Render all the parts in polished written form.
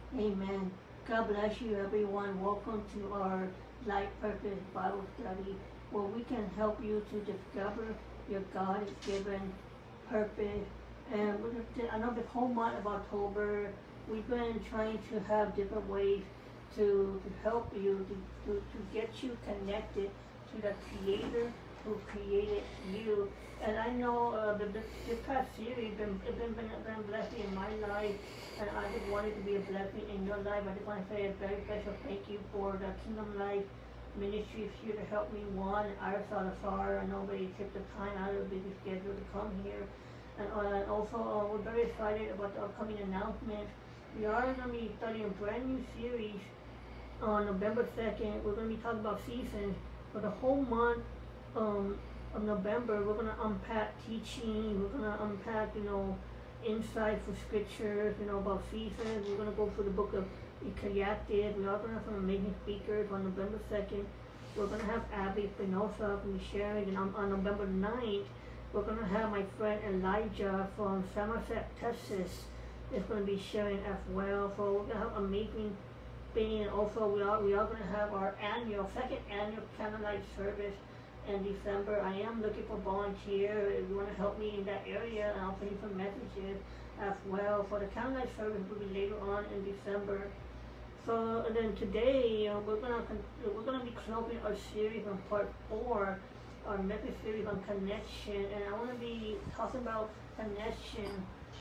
Amen. God bless you, everyone. Welcome to our Life Purpose Bible Study, where we can help you to discover your God-given purpose. And I know the whole month of October, we've been trying to have different ways to help you, to get you connected to the Creator who created you. And I know this past series been blessing in my life, and I just wanted to be a blessing in your life. I just want to say a very special thank you for the Kingdom Life Ministries here to help me. One, Iris Salazar, I know they took the time out of their busy schedule to come here. And also, we're very excited about the upcoming announcements. We are going to be studying a brand new series on November 2nd. We're going to be talking about seasons. For the whole month of November, we're going to unpack teaching. We're going to unpack, insight for scriptures, about seasons. We're going to go through the book of Ecclesiastes. We are going to have some amazing speakers on November 2nd. We're going to have Abby Espinosa from sharing, and on November 9th, we're going to have my friend Elijah from Somerset, Texas, is going to be sharing as well. So we're going to have amazing thing, and also we are going to have our second annual candlelight service in December. I am looking for volunteers. If you want to help me in that area, and I'll send you some messages as well. For the candlelight service will be later on in December. So and then today we're gonna be closing our series on part 4, our message series on connection, and I want to be talking about connection,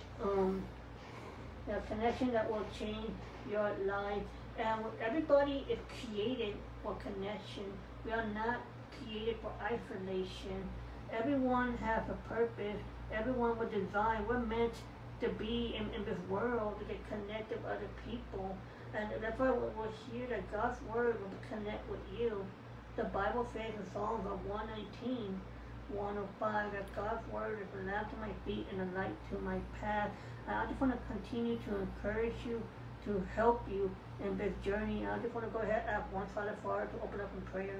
the connection that will change your life. And everybody is created for connection. We are not created for isolation. Everyone has a purpose. Everyone was designed. We're meant to be in this world to get connected with other people. And that's why we're here, that God's Word will connect with you. The Bible says in Psalms 119, 105, that God's Word is a lamp to my feet and a light to my path. And I just want to continue to encourage you, to help you in this journey. I just want to go ahead and ask one Father to open up in prayer.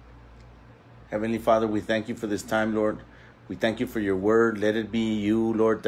Heavenly Father, we thank you for this time, Lord. We thank you for your word. Let it be you, Lord,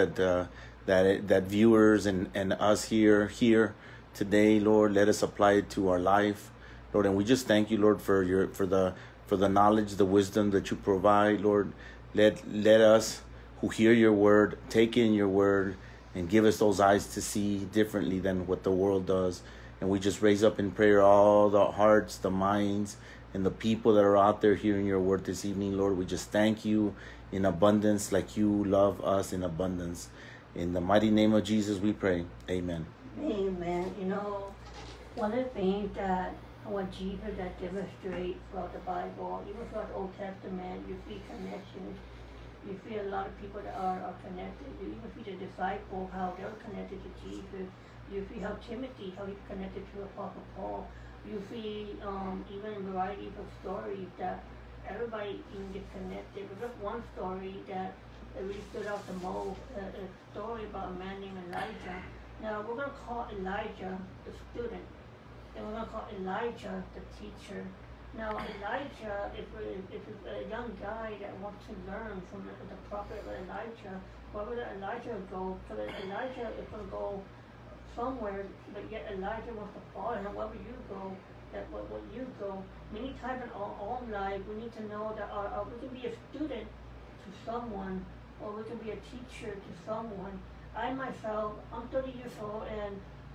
that viewers and us here today, Lord, let us apply it to our life, Lord. And we just thank you, Lord, for the knowledge, the wisdom that you provide, Lord. Let us who hear your word take in your word and give us those eyes to see differently than what the world does. And we just raise up in prayer all the hearts, the minds, and the people that are out there hearing your word this evening, Lord. We just thank you in abundance like you love us in abundance. In the mighty name of Jesus we pray. Amen. Amen. One of the things that what Jesus that demonstrates throughout the Bible, even throughout the Old Testament, you see connections. You see a lot of people that are connected. You even see the disciples, how they're connected to Jesus. You see how Timothy, how he's connected to Apostle Paul. You see even a variety of stories that everybody even gets connected. But just one story that really stood out the most, a story about a man named Elijah. Now we're going to call Elijah the student, and we're going to call Elijah the teacher. Now Elijah is a young guy that wants to learn from the prophet Elijah. Wherever Elijah goes, so that Elijah is going to go somewhere, but yet Elijah wants to follow him. Wherever you go, that where you go. Many times in our own life, we need to know that we can be a student to someone, or we can be a teacher to someone. I myself, I'm 30 years old, and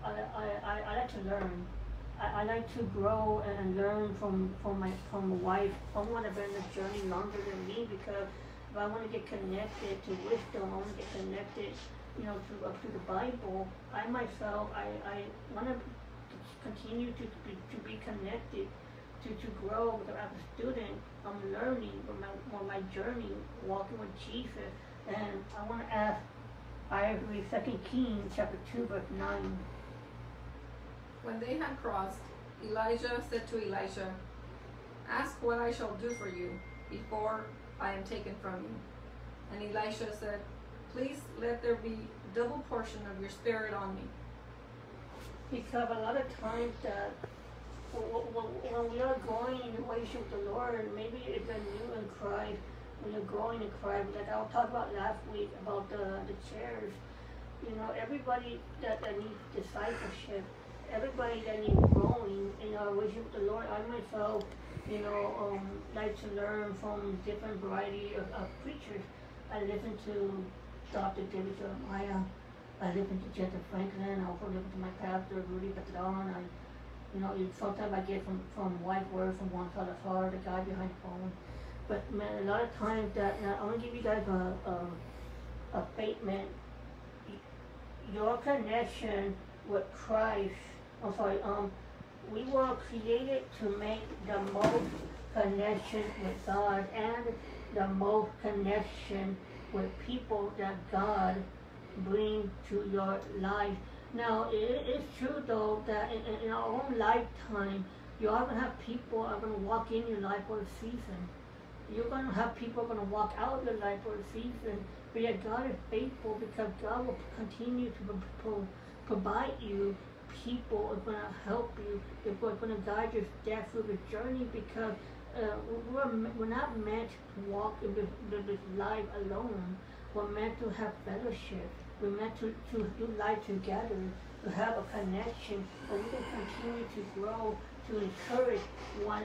I like to learn. I like to grow and learn from my wife, someone that's been in this journey longer than me, because if I want to get connected to wisdom, I want to get connected, to the Bible. I myself, I want to continue to be connected, to grow. Because as a student, I'm learning on my journey, walking with Jesus. And I want to ask, I read 2 Kings chapter 2, verse 9. When they had crossed, Elijah said to Elisha, "Ask what I shall do for you before I am taken from you." And Elisha said, "Please let there be double portion of your spirit on me." Because a lot of times that when we are growing in relationship with the Lord, and maybe if you're new in Christ, when you're growing in Christ, like I was talking about last week about the chairs, everybody that needs discipleship, everybody that needs growing in our relationship with the Lord. I myself, like to learn from different variety of preachers. I listen to Dr. David Jeremiah. I listen to Jethro Franklin. I also listen to my pastor, Rudy Patron. Sometimes I get from White Word, from Juan Salazar, the guy behind the phone. But man, a lot of times I want to give you guys a statement. Your connection with Christ, we were created to make the most connection with God and the most connection with people that God brings to your life. Now, it's true though that in our own lifetime, you are going to have people are going to walk in your life for a season. You're going to have people going to walk out of your life for a season. But yet God is faithful because God will continue to provide you. People are going to help you. They're going to guide your steps through the journey because we're not meant to walk in this life alone. We're meant to have fellowship. We're meant to do life together, to have a connection, where we can continue to grow, to encourage one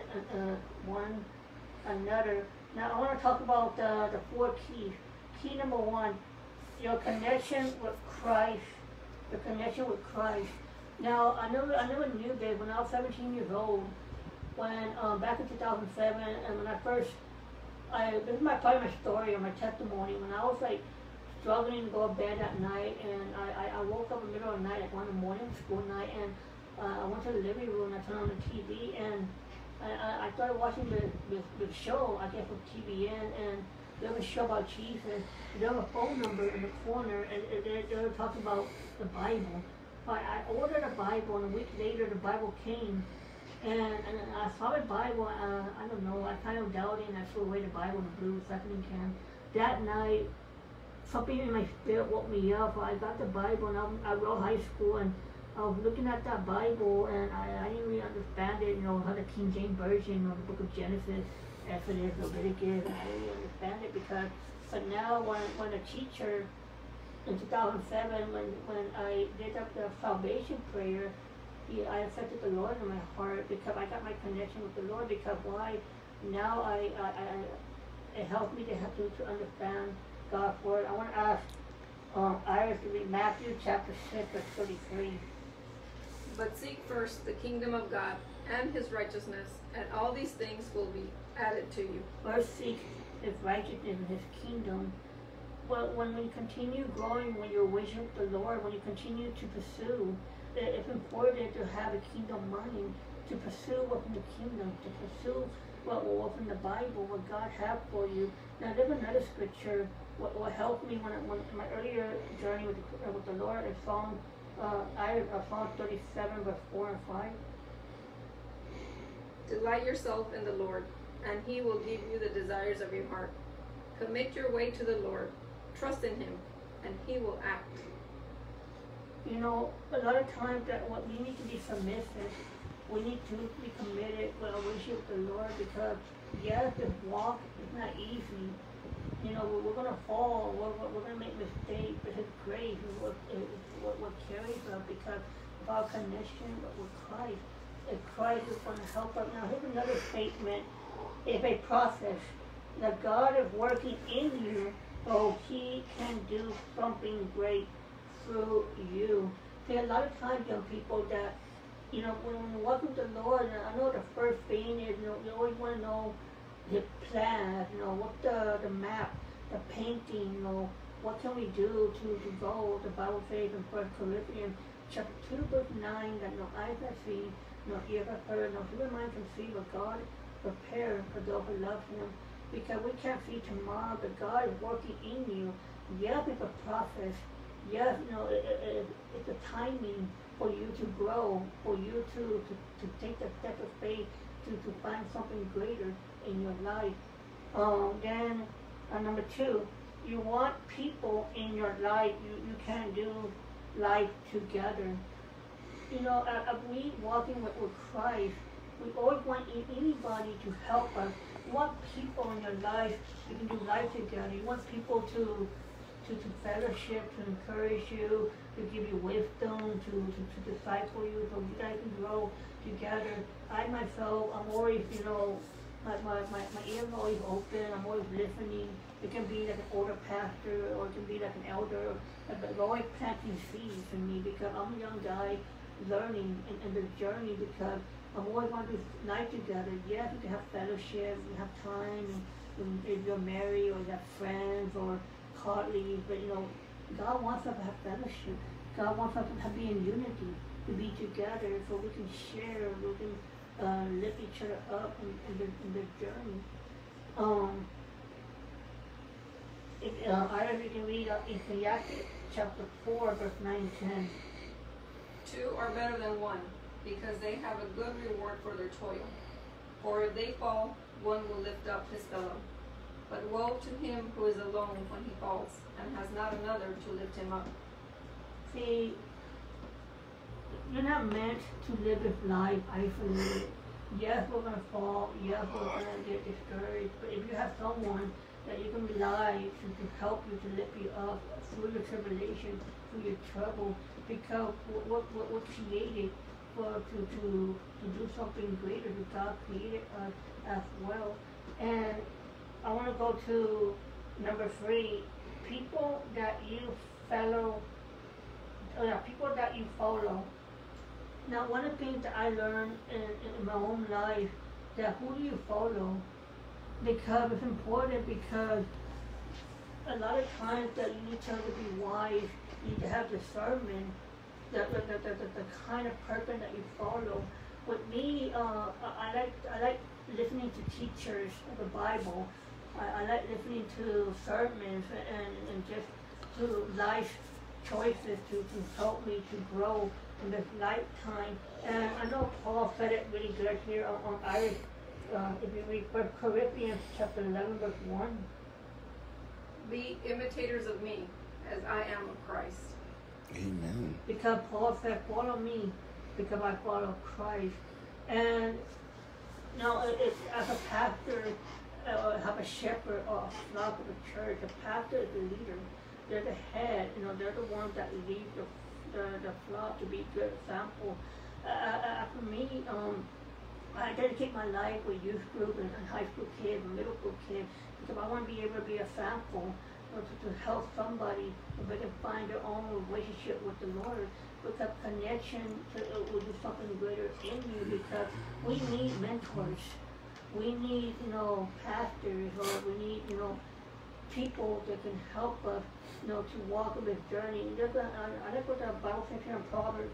another. Now I want to talk about the 4 keys. Key number 1, your connection with Christ. Your connection with Christ. Now I never knew this when I was 17 years old. When back in 2007, and when I first, this is probably my story or my testimony. When I was like struggling to go to bed at night, and I woke up in the middle of the night at 1 in the morning, school night, and I went to the living room and I turned on the TV, and I started watching the show, I guess with TVN, and there was a show about Jesus. There was a phone number in the corner, and they were talking about the Bible. I ordered a Bible, and a week later the Bible came, and I saw the Bible. I don't know, I kind of doubted, and I threw away the Bible in the blue recycling can. That night, something in my spirit woke me up. I got the Bible, and I was in high school, and I was looking at that Bible, and I didn't really understand it, how the King James Version, the book of Genesis, Exodus, Leviticus, and I didn't really understand it but now when a teacher in 2007, when I did up the salvation prayer, I accepted the Lord in my heart because I got my connection with the Lord. Because why? Now it helped me to understand God's word. I want to ask Iris to read Matthew chapter 6, verse 33. But seek first the kingdom of God and his righteousness, and all these things will be added to you. First seek his righteousness and his kingdom. Well, when we continue growing, when you're worshiping the Lord, when you continue to pursue, it's important to have a kingdom mind, to pursue what's in the kingdom, to pursue what's in the Bible, what God has for you. Now, there's another scripture. What helped me when in my earlier journey with the Lord is Psalm 37, verse 4 and 5. Delight yourself in the Lord, and he will give you the desires of your heart. Commit your way to the Lord. Trust in him, and he will act. A lot of times that what we need to be submissive. We need to be committed with our worship with the Lord because, yes, this walk is not easy. We're going to fall. We're going to make mistakes, but his grace is what carries us because of our connection with Christ. If Christ is going to help us. Now, here's another statement. It's a process that God is working in you so he can do something great through you. See, a lot of times, young people, that, when we walk with the Lord, I know the first thing is, you always want to know the plan, what's the map, the painting, what can we do to go. The Bible says in 1 Corinthians chapter 2, verse 9, that no eyes have seen, no ears have heard, no human mind can see what God prepared for those who love him. Because we can't see tomorrow, but God is working in you. Yes, it's a process. Yes, it's a timing for you to grow, for you to take the step of faith, to find something greater in your life. Then, number 2, you want people in your life. You can do life together. We walking with Christ, we always want anybody to help us. You want people in your life you can do life together. You want people to fellowship, to encourage you, to give you wisdom, to disciple you, so you guys can grow together. I myself, I'm always, my ears are always open, I'm always listening. It can be like an older pastor, or it can be like an elder, but they're always planting seeds in me, because I'm a young guy learning in the journey, because I'm always want to do life together. Yes, you can have fellowship, you have time, and if you're married, or you have friends, or colleagues, but God wants us to have fellowship. God wants us to be in unity, to be together, so we can share, we can lift each other up in the journey. I already can read Ecclesiastes chapter 4, verse 9 and 10. Two are better than one, because they have a good reward for their toil. For if they fall, one will lift up his fellow. But woe to him who is alone when he falls, and has not another to lift him up. See, you're not meant to live this life isolated. Yes, we're going to fall. Yes, we're going to get discouraged. But if you have someone that you can rely to help you, to lift you up through your tribulation, through your trouble, because we're created to do something greater, because God created us as well. And I want to go to number 3. People that you follow. Now, one of the things that I learned in my own life, that who do you follow? Because it's important, because a lot of times that you need to be wise, you need to have discernment, the kind of person that you follow. With me, I like listening to teachers of the Bible. I like listening to sermons and just to life choices to help me to grow in this lifetime. And I know Paul said it really good here on Irish. If you read Corinthians chapter 11, verse 1. Be imitators of me, as I am of Christ. Amen. Because Paul said, follow me, because I follow Christ. And as a pastor, have a shepherd or a flock of a church, a pastor is the leader. They're the head, they're the ones that lead the flock to be good example. For me, I dedicate my life with youth group and high school kids and middle school kids, because I want to be able to be a sample to help somebody if they can find their own relationship with the Lord, because connection will do something greater in you, because we need mentors. We need, pastors, or we need, people that can help us, to walk on this journey. I like what the Bible says here in Proverbs.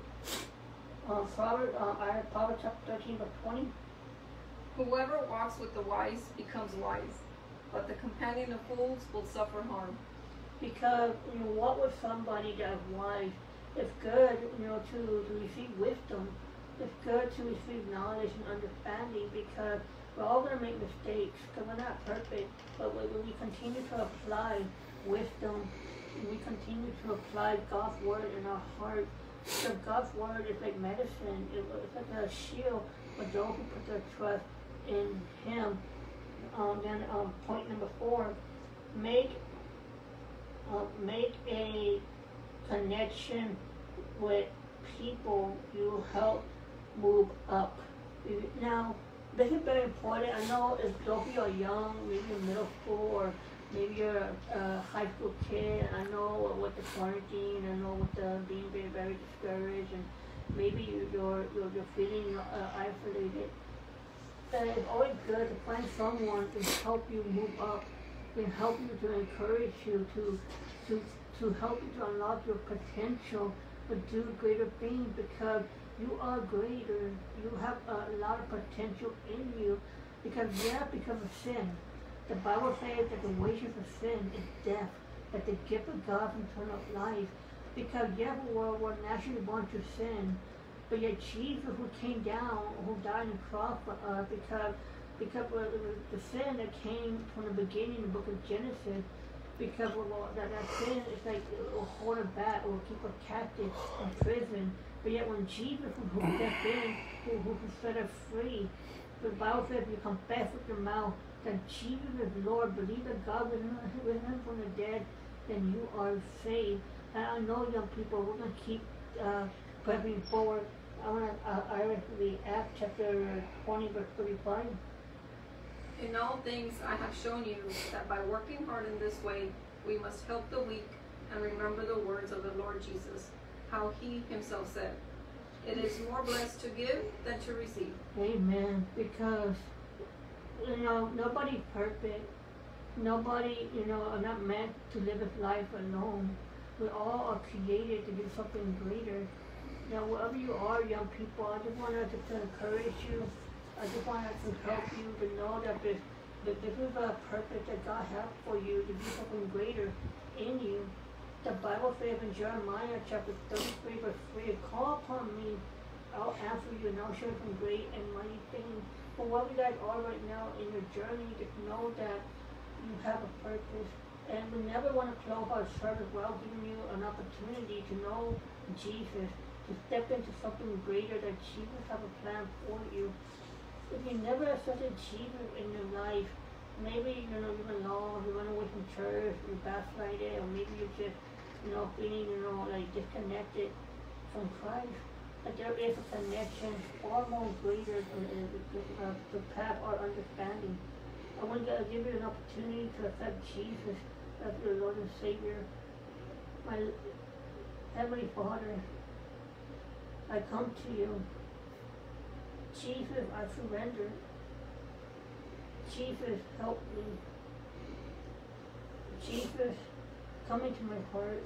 Proverbs chapter 13, verse 20. Whoever walks with the wise becomes wise, but the companion of fools will suffer harm. Because when you walk with somebody that is wise, it's good, to receive wisdom. It's good to receive knowledge and understanding, because we're all going to make mistakes, because we're not perfect. But when we continue to apply wisdom, we continue to apply God's word in our heart. So God's word is like medicine. It's like a shield for those who put their trust in Him. Then point number 4, make a connection with people you help move up. Now, this is very important. I know if those of you are young, maybe in middle school, or maybe you're a high school kid. I know with the quarantine, I know with the being very, very discouraged, and maybe you're feeling isolated. It's always good to find someone to help you move up, can help you, to encourage you, to help you to unlock your potential, to do greater things, because you are greater. You have a lot of potential in you, because of sin. The Bible says that the wages of sin is death, that the gift of God is eternal life. Because the world will naturally want to sin, but yet Jesus, who came down, who died on the cross for us, because the sin that came from the beginning in the book of Genesis, because that sin is like it will hold us back, it will keep us captive in prison. But yet when Jesus, who stepped in, who set us free, the Bible says if you confess with your mouth that Jesus is Lord, believe that God was risen from the dead, then you are saved. And I know, young people, we're going to keep pressing forward. I read Acts chapter 20, verse 35. In all things I have shown you that by working hard in this way, we must help the weak and remember the words of the Lord Jesus, how he himself said, "It is more blessed to give than to receive." Amen. Because, nobody's perfect. Nobody, are not meant to live this life alone. We all are created to do something greater. Now, wherever you are, young people, I just wanted to encourage you. I just wanted to help you to know that this is a purpose that God has for you to do something greater in you. The Bible says in Jeremiah chapter 33, verse 3, "Call upon me, I'll answer you, and I'll show you some great and mighty things." But where you guys are right now in your journey, just know that you have a purpose. And we never want to close our service without giving you an opportunity to know Jesus, to step into something greater that Jesus has a plan for you. If you never accepted Jesus in your life, maybe you've been lost, you run away from church, you backslided, or maybe you're just feeling like disconnected from Christ. But there is a connection far more greater to pass our understanding. I want to give you an opportunity to accept Jesus as your Lord and Savior. My Heavenly Father, I come to you. Jesus, I surrender. Jesus, help me. Jesus, come into my heart.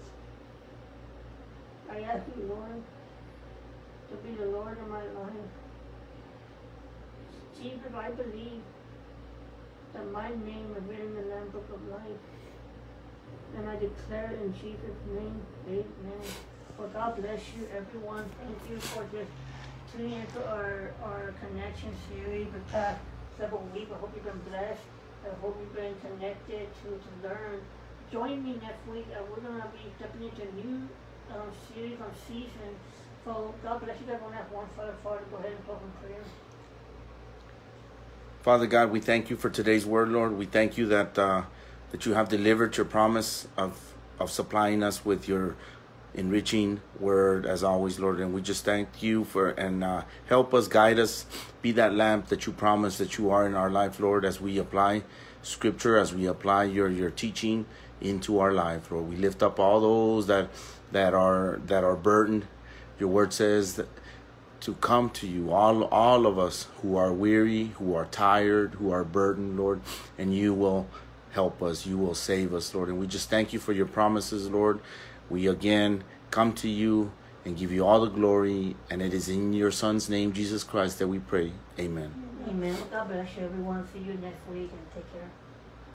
I ask you, Lord, to be the Lord of my life. Jesus, I believe that my name is written in the Lamb Book of Life. And I declare in Jesus' name, amen. Well, God bless you, everyone. Thank you for just tuning into our connection series the past several weeks. I hope you've been blessed. I hope you've been connected to learn. Join me next week. We're going to be stepping into a new series on season. So God bless you, everyone. Have one Father, go ahead and close in prayer. Father God, we thank you for today's word, Lord. We thank you that you have delivered your promise of supplying us with your enriching word as always, Lord. And we just thank you and help us, guide us, be that lamp that you promised that you are in our life, Lord, as we apply scripture, as we apply your teaching into our life, Lord. We lift up all those that are burdened. Your word says that to come to you, all of us who are weary, who are tired, who are burdened, Lord, and you will help us. You will save us, Lord. And we just thank you for your promises, Lord. We again come to you and give you all the glory. And it is in your Son's name, Jesus Christ, that we pray. Amen. Amen. God bless you, everyone. See you next week, and take care.